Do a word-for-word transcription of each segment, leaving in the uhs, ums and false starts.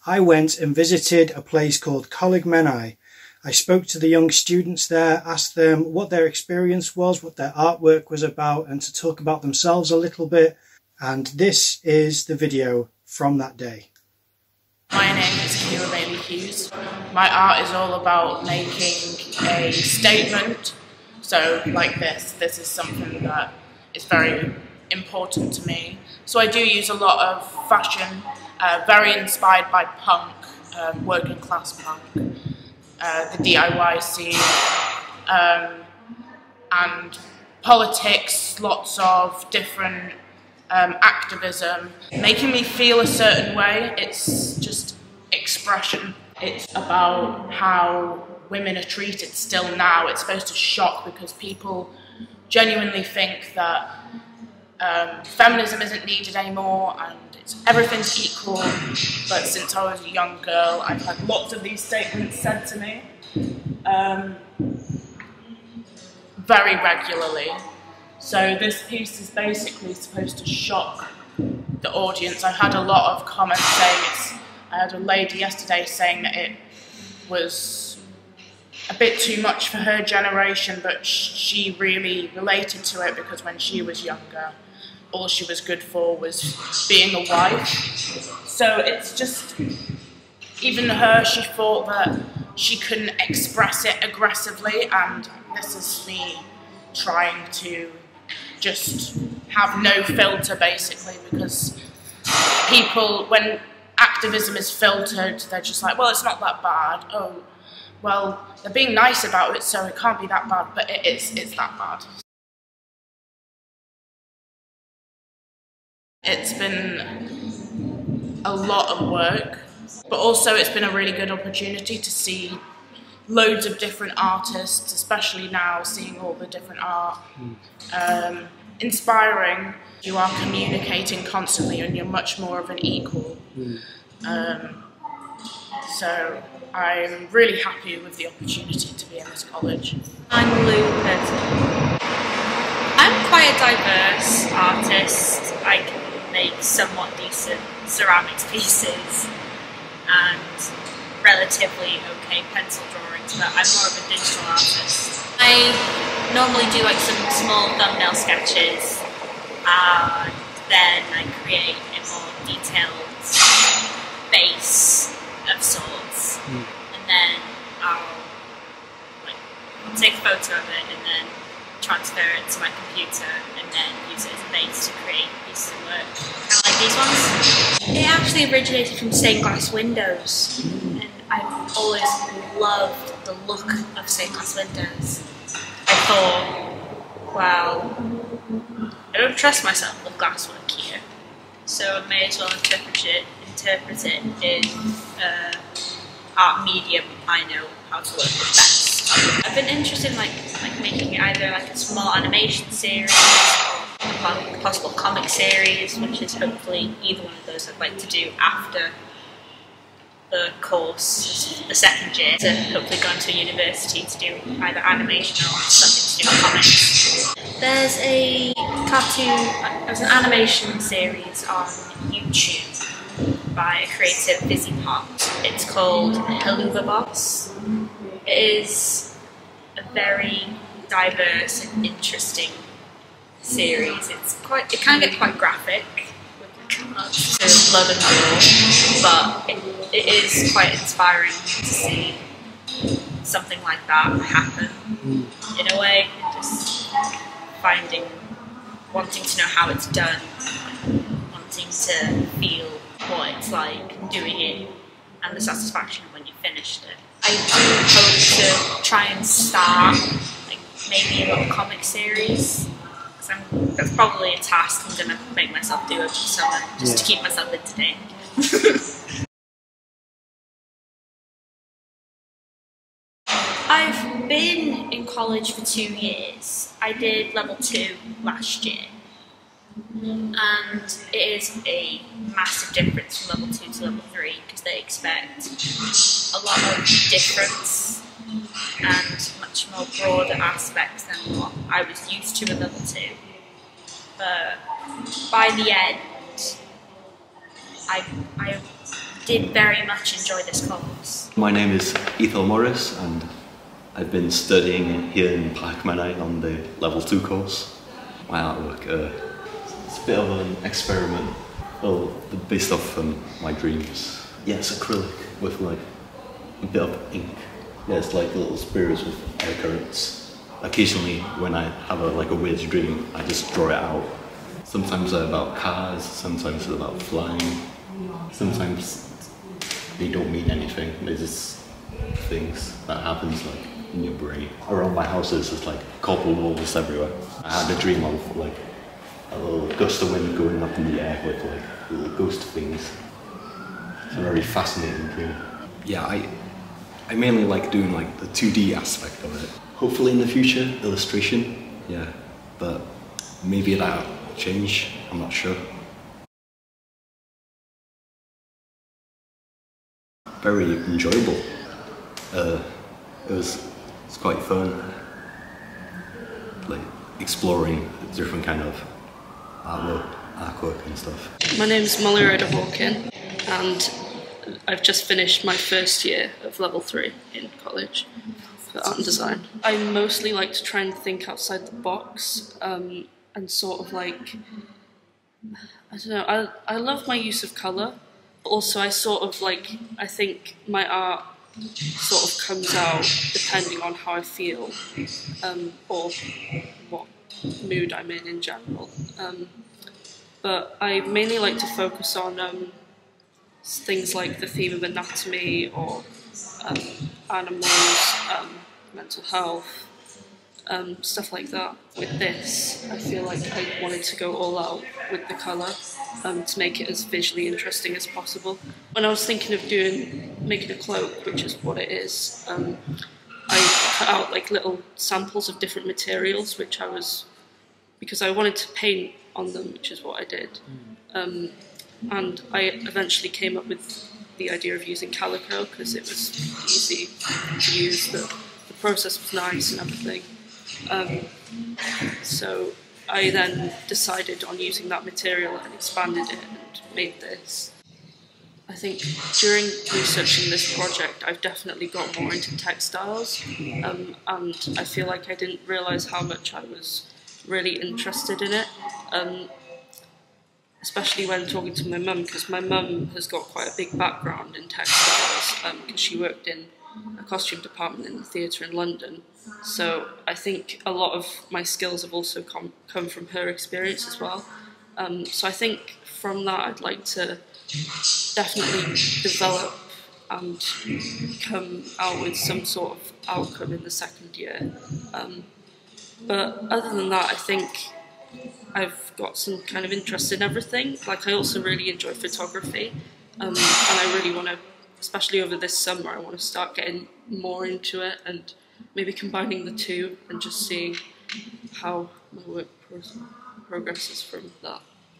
I went and visited a place called Parc Menai. I spoke to the young students there, asked them what their experience was, what their artwork was about, and to talk about themselves a little bit. And this is the video from that day. My name is Kira Bailey Hughes. My art is all about making a statement. So like this, this is something that is very important to me. So I do use a lot of fashion, uh, very inspired by punk, uh, working class punk. Uh, the D I Y scene, um, and politics, lots of different um, activism, making me feel a certain way. It's just expression. It's about how women are treated still now. It's supposed to shock because people genuinely think that um, feminism isn't needed anymore and it's, everything's equal. But since I was a young girl, I've had lots of these statements said to me um, very regularly. So this piece is basically supposed to shock the audience. I had a lot of comments saying it's, I had a lady yesterday saying that it was a bit too much for her generation, but she really related to it because when she was younger, all she was good for was being a wife. So it's just, even her, she thought that she couldn't express it aggressively, and this is me trying to just have no filter basically, because people, when activism is filtered, they're just like, well, it's not that bad. Oh, well, they're being nice about it, so it can't be that bad, but it is, it's that bad. It's been a lot of work, but also it's been a really good opportunity to see loads of different artists, especially now seeing all the different art. Um, inspiring. You are communicating constantly and you're much more of an equal. Um, so I'm really happy with the opportunity to be in this college. I'm Lou Burton. I'm quite a diverse artist. I can make somewhat decent ceramics pieces and relatively okay pencil drawings, but I'm more of a digital artist. I normally do like some small thumbnail sketches and then I create a more detailed base of sorts, mm. and then I'll like take a photo of it and then transfer it to my computer and then use it as a base to create pieces of work. Kind of like these ones. It actually originated from stained glass windows, and I've always loved the look of stained glass windows. I thought, well, I don't trust myself with glasswork here, so I may as well interpret it, interpret it in uh, art medium I know how to work with best. I've been interested in like, like making either like a small animation series or a possible comic series, which is hopefully either one of those I'd like to do after the course, the second year, to hopefully go into a university to do either animation or something to do with comics. There's a cartoon, there's an animation series on YouTube by a creative Busy Pot. It's called Helluva Boss. It is a very diverse and interesting series. It's quite, it can get quite graphic with regards to blood and gore, but it, it is quite inspiring to see something like that happen in a way, and just finding, wanting to know how it's done, wanting to feel what it's like doing it, and the satisfaction when you finished it. I do hope to try and start like maybe a little comic series. Cause I'm, that's probably a task I'm going to make myself do over the summer, just yeah. to keep myself entertained. I've been in college for two years. I did level two last year. And it is a massive difference from level two to level three because they expect a lot of difference and much more broader aspects than what I was used to in level two. But by the end, I, I did very much enjoy this course. My name is Ethel Morris and I've been studying here in Parc Menai on the level two course. My artwork, uh, it's a bit of an experiment, well, based off um, my dreams. Yeah, it's acrylic with like a bit of ink. Yeah, it's like little spirits with air currents. Occasionally, when I have a, like a weird dream, I just draw it out. Sometimes they're about cars, sometimes they're about flying. Sometimes they don't mean anything. They're just things that happens like in your brain. Around my house, there's just like cobble walls everywhere. I had a dream of like a little gust of wind going up in the air with like little ghost things. It's a very fascinating dream. Yeah, I. I mainly like doing like the two D aspect of it. Hopefully in the future, illustration, yeah, but maybe that'll change, I'm not sure. Very enjoyable. Uh, it was it's quite fun, like exploring different kind of artwork, artwork and stuff. My name's Molly Ryder Hawkin, and I've just finished my first year of level three in college for art and design. I mostly like to try and think outside the box um, and sort of like, I don't know, I, I love my use of colour, but also I sort of like, I think my art sort of comes out depending on how I feel um, or what mood I'm in in general. Um, but I mainly like to focus on um, things like the theme of anatomy or um, animals, um, mental health, um, stuff like that. With this, I feel like I wanted to go all out with the colour um, to make it as visually interesting as possible. When I was thinking of doing, making a cloak, which is what it is, um, I cut out like little samples of different materials, which I was, because I wanted to paint on them, which is what I did. Um, And I eventually came up with the idea of using calico because it was easy to use, the, the process was nice and everything. Um, so I then decided on using that material and expanded it and made this. I think during researching this project I've definitely got more into textiles um, and I feel like I didn't realise how much I was really interested in it. Um, especially when talking to my mum, because my mum has got quite a big background in textiles, because um, she worked in a costume department in the theatre in London. So I think a lot of my skills have also come, come from her experience as well. Um, so I think from that I'd like to definitely develop and come out with some sort of outcome in the second year. Um, but other than that, I think I've got some kind of interest in everything. Like I also really enjoy photography, um, and I really want to, especially over this summer, I want to start getting more into it and maybe combining the two and just seeing how my work pro progresses from that.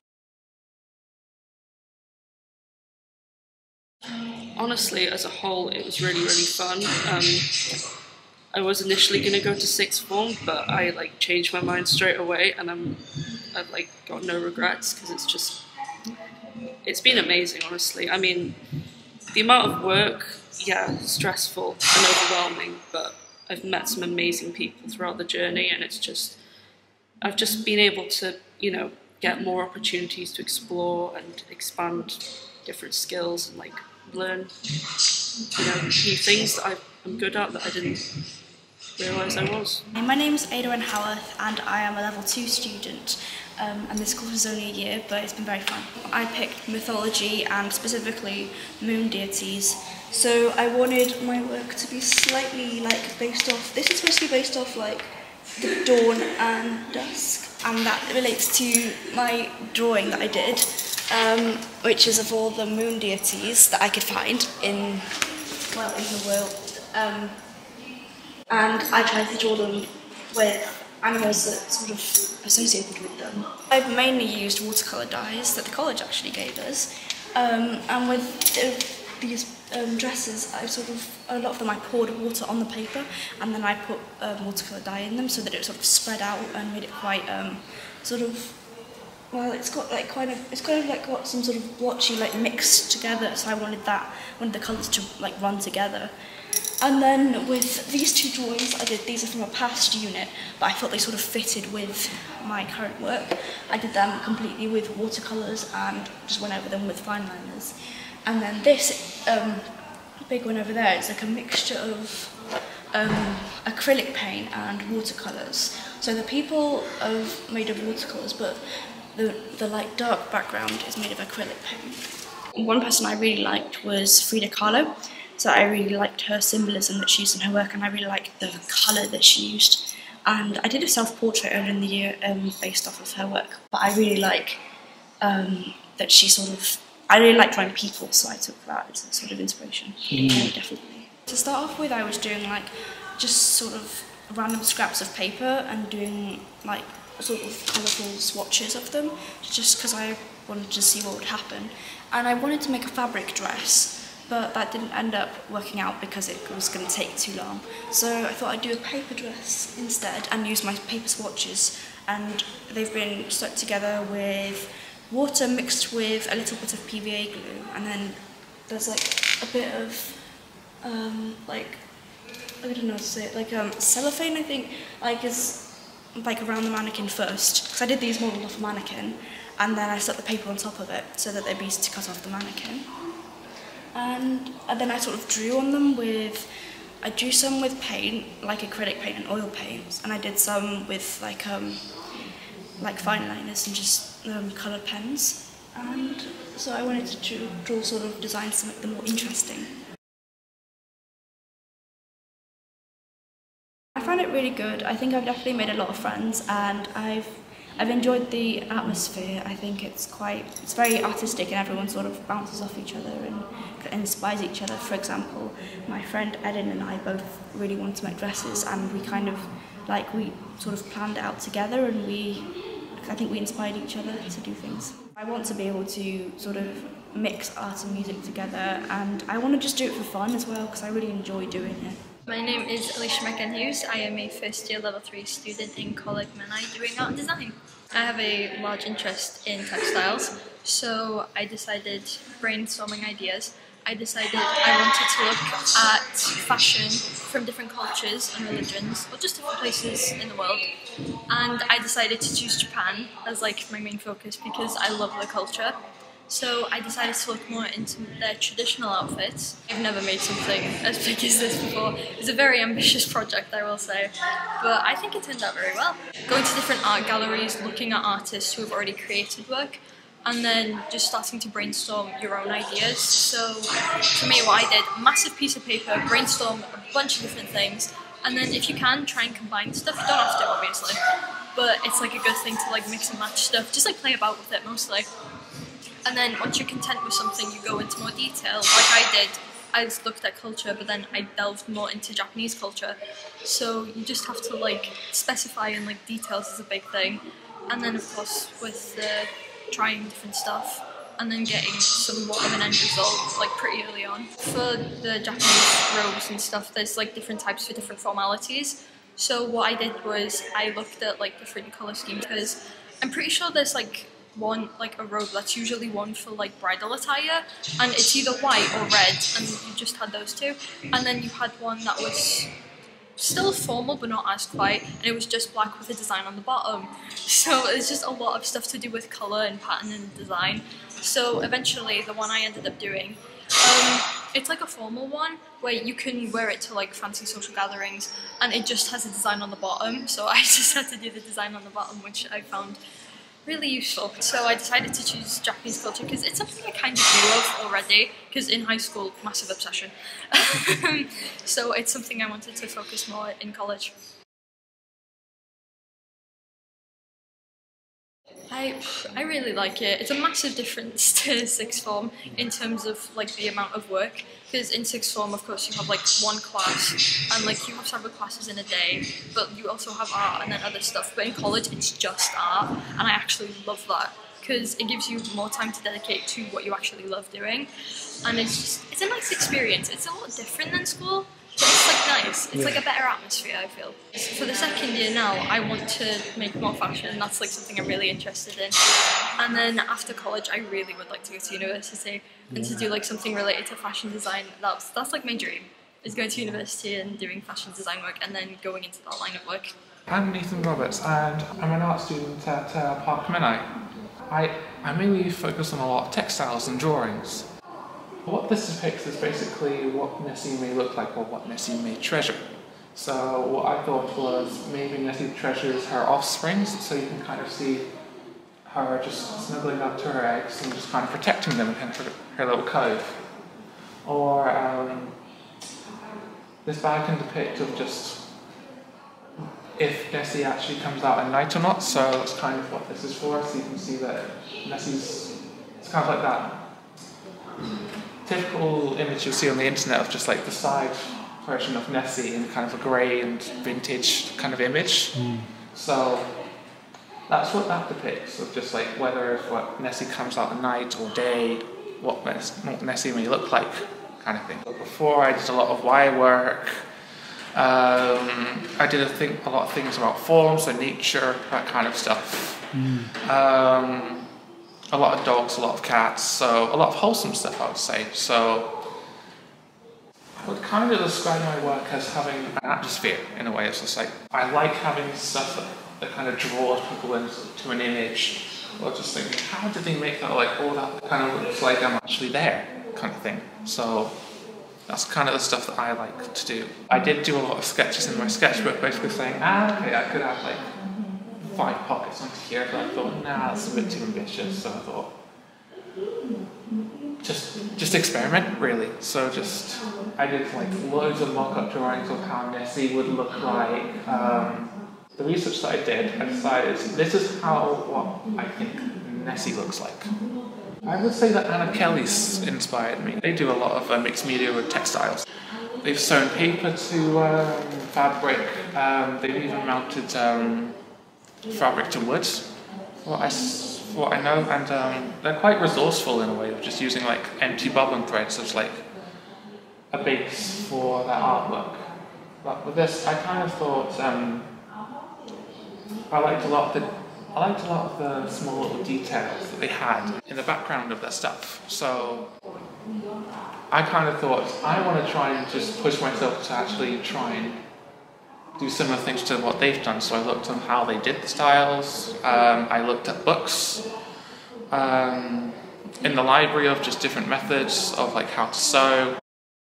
Honestly, as a whole, it was really, really fun. Um, I was initially going to go to sixth form, but I like changed my mind straight away, and I'm I've like got no regrets because it's just it's been amazing, honestly. I mean, the amount of work, yeah, stressful and overwhelming, but I've met some amazing people throughout the journey, and it's just I've just been able to, you know, get more opportunities to explore and expand different skills and like learn, you know, new things that I, I'm good at that I didn't realise I was. My name's Ada Ann Howarth and I am a level two student, um, and this course is only a year, but it's been very fun. I picked mythology and specifically moon deities, so I wanted my work to be slightly like based off, this is supposed to be based off like the dawn and dusk, and that relates to my drawing that I did, um, which is of all the moon deities that I could find in, well, in the world. Um, and I tried to draw them with animals that sort of associated with them. I've mainly used watercolour dyes that the college actually gave us, um, and with uh, these um, dresses, I sort of, a lot of them I poured water on the paper and then I put um, watercolour dye in them so that it sort of spread out and made it quite um, sort of well, it's got like kind of, it's kind of like got some sort of blotchy like mixed together. So I wanted that, wanted the colours to like run together. And then with these two drawings, I did, these are from a past unit, but I thought they sort of fitted with my current work. I did them completely with watercolours and just went over them with fine liners. And then this um, big one over there is like a mixture of um, acrylic paint and watercolours. So the people are made of watercolours, but the, the like dark background is made of acrylic paint. One person I really liked was Frida Kahlo. So I really liked her symbolism that she used in her work, and I really liked the colour that she used. And I did a self-portrait earlier in the year um, based off of her work, but I really like um, that she sort of, I really like drawing people, so I took that as a sort of inspiration, mm. yeah, definitely. To start off with, I was doing like just sort of random scraps of paper and doing like sort of colourful swatches of them, just because I wanted to see what would happen. And I wanted to make a fabric dress, but that didn't end up working out because it was going to take too long. So I thought I'd do a paper dress instead and use my paper swatches, and they've been stuck together with water mixed with a little bit of P V A glue, and then there's like a bit of um, like, I don't know how to say it, like um, cellophane I think, like is like around the mannequin first, because I did these modelled off a mannequin, and then I stuck the paper on top of it so that they'd be easy to cut off the mannequin. And, and then I sort of drew on them with, I drew some with paint, like acrylic paint and oil paints, and I did some with like um, like fine liners and just um, coloured pens. And so I wanted to draw, draw sort of designs to make them more interesting. I found it really good. I think I've definitely made a lot of friends, and I've I've enjoyed the atmosphere. I think it's quite, it's very artistic, and everyone sort of bounces off each other and inspires each other. For example, my friend Eden and I both really wanted to make dresses, and we kind of, like, we sort of planned it out together, and we, I think we inspired each other to do things. I want to be able to sort of mix art and music together, and I want to just do it for fun as well, because I really enjoy doing it. My name is Alicia McGinn-Hughes. I am a first year level three student in Parc Menai doing art and design. I have a large interest in textiles, so I decided, brainstorming ideas, I decided I wanted to look at fashion from different cultures and religions, or just different places in the world. And I decided to choose Japan as like my main focus because I love the culture. So I decided to look more into their traditional outfits. I've never made something as big as this before. It's a very ambitious project, I will say, but I think it turned out very well. Going to different art galleries, looking at artists who have already created work, and then just starting to brainstorm your own ideas. So for me, what I did, a massive piece of paper, brainstorm a bunch of different things, and then if you can, try and combine stuff. You don't have to, obviously, but it's like a good thing to like mix and match stuff, just like play about with it mostly. And then once you're content with something, you go into more detail. Like I did, I just looked at culture, but then I delved more into Japanese culture. So you just have to like specify, and like details is a big thing. And then of course with uh, trying different stuff, and then getting somewhat of an end result like pretty early on. For the Japanese robes and stuff, there's like different types for different formalities. So what I did was I looked at like different colour schemes, because I'm pretty sure there's like one, like a robe that's usually worn for like bridal attire, and it's either white or red, and you just had those two. And then you had one that was still formal but not as quite, and it was just black with a design on the bottom. So it's just a lot of stuff to do with colour and pattern and design. So eventually the one I ended up doing, um, it's like a formal one where you can wear it to like fancy social gatherings, and it just has a design on the bottom. So I just had to do the design on the bottom, which I found really useful. So I decided to choose Japanese culture because it's something I kind of knew of already, because in high school, massive obsession. So it's something I wanted to focus more in college. I, I really like it. It's a massive difference to sixth form in terms of like the amount of work, because in sixth form of course you have like one class, and like you have several classes in a day, but you also have art and then other stuff. But in college it's just art, and I actually love that because it gives you more time to dedicate to what you actually love doing, and it's just, it's a nice experience. It's a lot different than school, but it's like nice. It's yeah. like a better atmosphere, I feel. So for the second year now, I want to make more fashion. That's like something I'm really interested in. And then after college, I really would like to go to university and yeah. to do like something related to fashion design. That's that's like my dream, is going to university and doing fashion design work and then going into that line of work. I'm Nathan Roberts and I'm an art student at uh, Parc Menai. I, I mainly focus on a lot of textiles and drawings. What this depicts is basically what Nessie may look like or what Nessie may treasure. So what I thought was maybe Nessie treasures her offsprings, so you can kind of see her just snuggling up to her eggs and just kind of protecting them in her, her little cove. Or um, this bag can depict of just if Nessie actually comes out at night or not, so that's kind of what this is for. So you can see that Nessie's, it's kind of like that typical image you'll see on the internet of just like the side version of Nessie in kind of a grey and vintage kind of image. Mm. So that's what that depicts, of just like whether what Nessie comes out at night or day, what, what Nessie may look like, kind of thing. But before I did a lot of wire work, um, I did a, thing, a lot of things about forms, so nature, that kind of stuff. Mm. Um, A lot of dogs, a lot of cats, so a lot of wholesome stuff, I would say. So I would kind of describe my work as having an atmosphere, in a way. It's just like, I like having stuff that, that kind of draws people into an image, or just thinking, how did they make that, like, oh, that kind of looks like I'm actually there, kind of thing. So that's kind of the stuff that I like to do. I did do a lot of sketches in my sketchbook, basically saying, ah, okay, I could have, like, five pockets onto here, but I thought, nah, that's a bit too ambitious, so I thought, just just experiment, really. So just, I did like loads of mock-up drawings of how Nessie would look like. Um, the research that I did, I decided, this is how, what I think Nessie looks like. I would say that Anna Kelly's inspired me. They do a lot of uh, mixed media with textiles. They've sewn paper to um, fabric, um, they've even mounted um, fabric to wood, what I, what I know, and um, they're quite resourceful in a way of just using like empty bobbin threads as like a base for their artwork. But with this, I kind of thought um, I liked a lot of the I liked a lot of the small little details that they had in the background of their stuff. So I kind of thought I want to try and just push myself to actually try and do similar things to what they've done. So I looked on how they did the styles, um, I looked at books um, in the library of just different methods of like how to sew.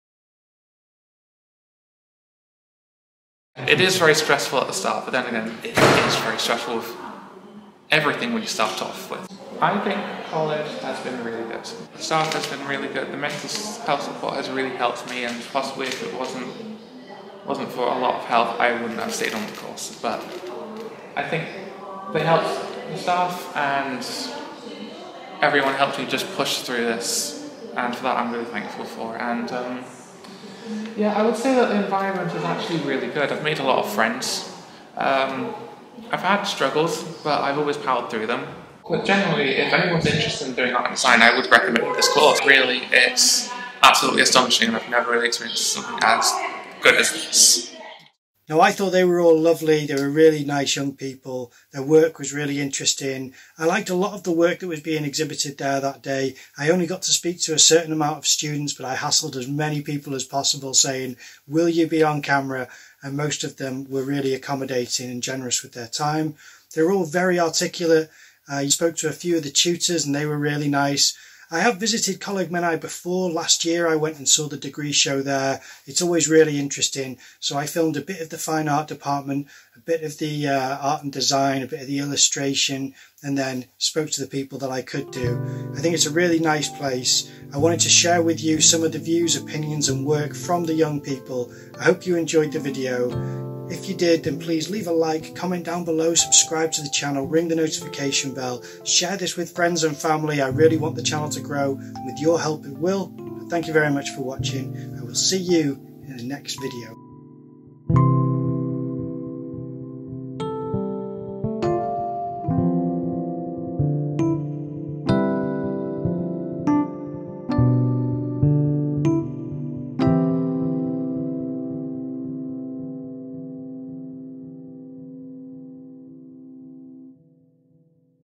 It is very stressful at the start, but then again, it is very stressful with everything when you start off with. I think college has been really good. The staff has been really good, the mental health support has really helped me, and possibly if it wasn't wasn't for a lot of help, I wouldn't have stayed on the course. But I think they helped the staff and everyone helped me just push through this, and for that I'm really thankful for. And um, yeah, I would say that the environment is actually really good. I've made a lot of friends. Um, I've had struggles, but I've always powered through them. But generally, if anyone's interested in doing art and design, I would recommend this course. Really, it's absolutely astonishing, and I've never really experienced something as good as this. Now, I thought they were all lovely. They were really nice young people. Their work was really interesting. I liked a lot of the work that was being exhibited there that day. I only got to speak to a certain amount of students, but I hassled as many people as possible saying, will you be on camera? And most of them were really accommodating and generous with their time. They were all very articulate. I spoke to a few of the tutors and they were really nice. I have visited Coleg Menai before. Last year I went and saw the degree show there. It's always really interesting. So I filmed a bit of the fine art department, a bit of the uh, art and design, a bit of the illustration, and then spoke to the people that I could do. I think it's a really nice place. I wanted to share with you some of the views, opinions and work from the young people. I hope you enjoyed the video. If you did, then please leave a like, comment down below, subscribe to the channel, ring the notification bell, share this with friends and family. I really want the channel to grow, and with your help it will. But thank you very much for watching. I will see you in the next video.